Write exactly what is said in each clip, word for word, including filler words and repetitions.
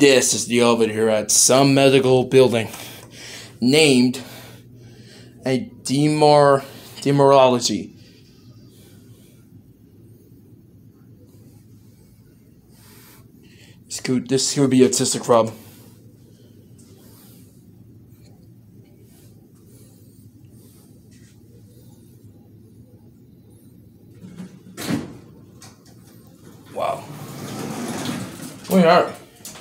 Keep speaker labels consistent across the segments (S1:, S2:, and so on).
S1: This is the elevator here at some medical building named a demor demorology. This could this could be a cystic rub. Wow. We are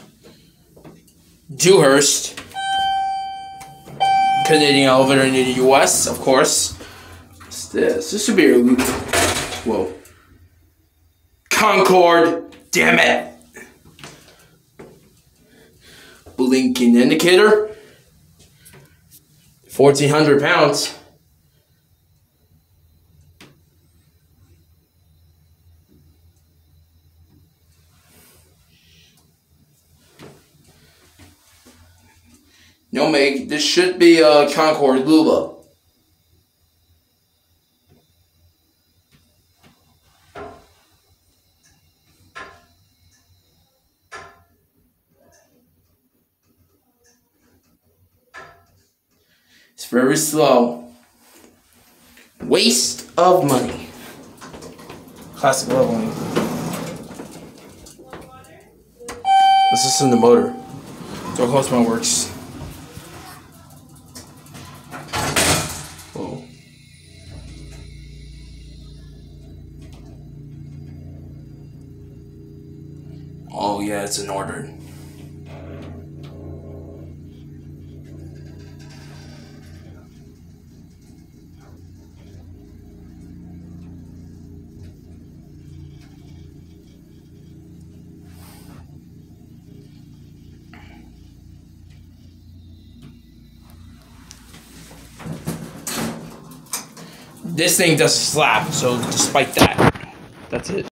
S1: Dewhurst, Canadian elevator in the U S, of course. What's this? This should be a LULA. Whoa. Concord, damn it! Blinking indicator. Fourteen hundred pounds. No, Meg, this should be a Concord LULA. It's very slow. Waste of money. Classic leveling. This is in the motor. So close my works. Whoa. Oh yeah, it's in order. This thing doesn't slap, so despite that, that's it.